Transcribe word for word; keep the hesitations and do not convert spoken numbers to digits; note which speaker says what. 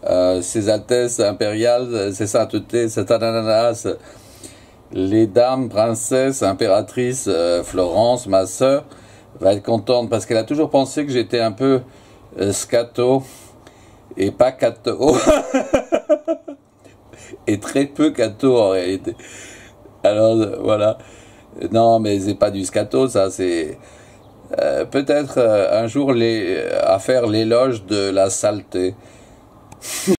Speaker 1: euh, Ses Altesses impériales, Ses Saintetés, Ses ananas, les dames, princesses, impératrices, euh, Florence, ma sœur, va être contente parce qu'elle a toujours pensé que j'étais un peu euh, scato et pas cato. Et très peu cato en réalité. Alors euh, voilà. Non, mais c'est pas du scato, ça, c'est euh, peut-être euh, un jour les, à faire l'éloge de la saleté.